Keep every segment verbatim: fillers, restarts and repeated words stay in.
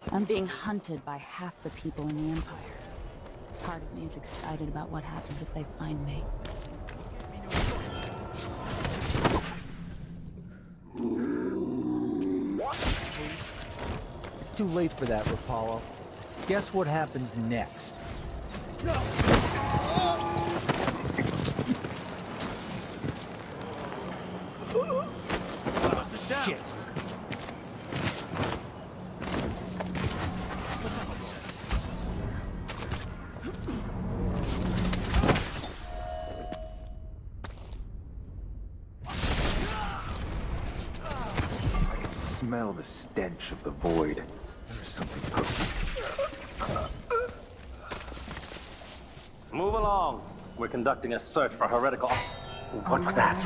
I'm being hunted by half the people in the Empire. Part of me is excited about what happens if they find me. It's too late for that, Rapallo. Guess what happens next? Shit! Smell the stench of the void. There's something cooking. Move along. We're conducting a search for heretical... What was that?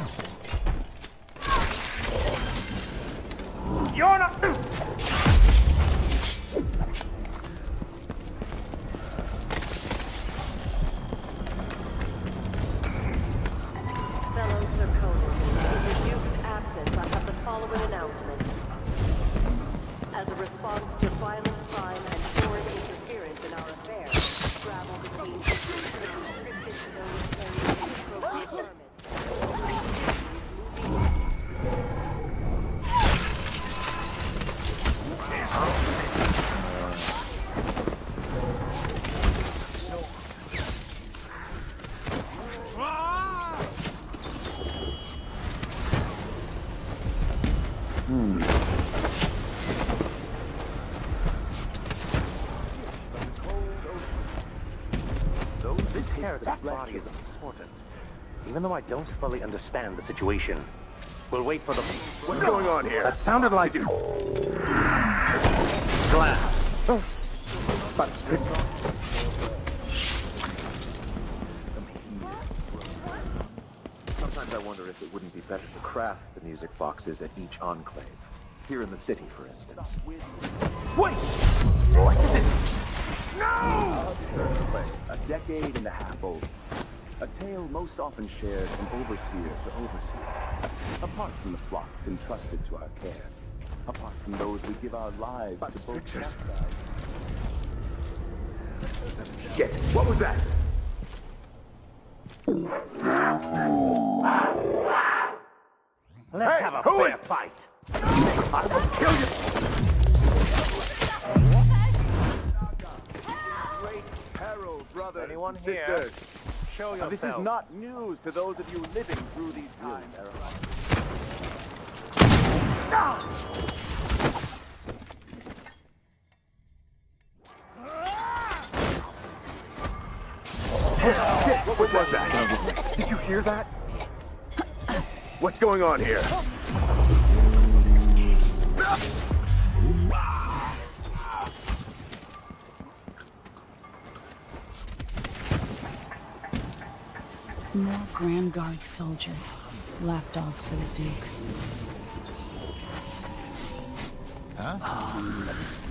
You're not... Fellow Serkonan, in the Duke's absence, I have the following announcement. As a response to violent crime and foreign interference in our affairs, travel between cities is restricted to those carrying appropriate permits. That body is important. Even though I don't fully understand the situation. We'll wait for the... What's going on here? That sounded like... Glass. Oh. But... Sometimes I wonder if it wouldn't be better to craft the music boxes at each enclave. Here in the city, for instance. Wait! What is it? No! A decade and a half old. A tale most often shared from overseer to overseer. Apart from the flocks entrusted to our care. Apart from those we give our lives but to both chastise. Shit! What was that? Let's hey, have a fair is... fight. I will kill you! Great peril, brothers. Anyone and here? sisters. Show Now, yourself. this is not news to those of you living through these times. No! What was that? Did you hear that? What's going on here? More Grand Guard soldiers. Lapdogs for the Duke. Huh? Um...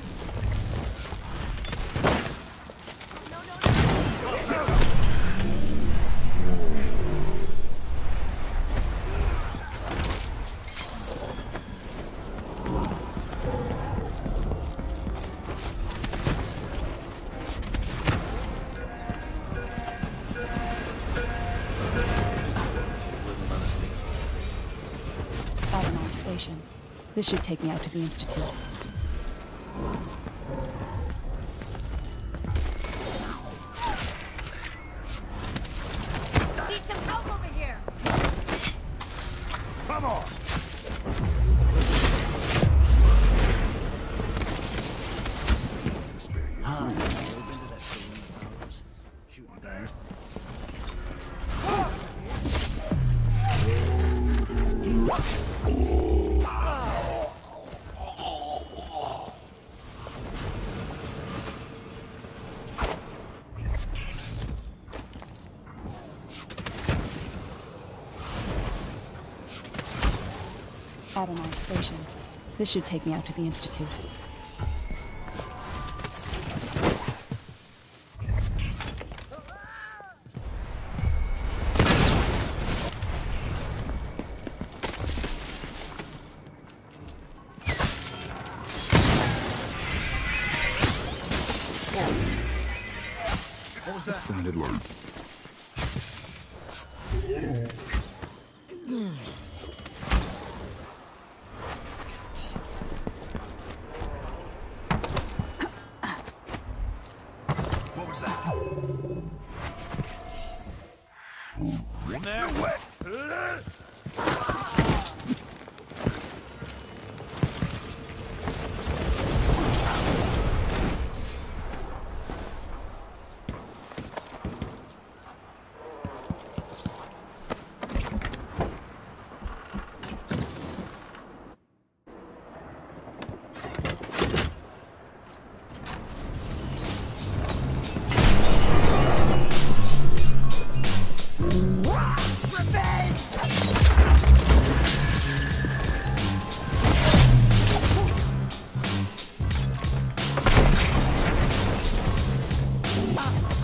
Station. This should take me out to the Institute. Need some help over here! Come on! Adonai Station. This should take me out to the Institute. It sounded like... What was that? In there? What? Ah!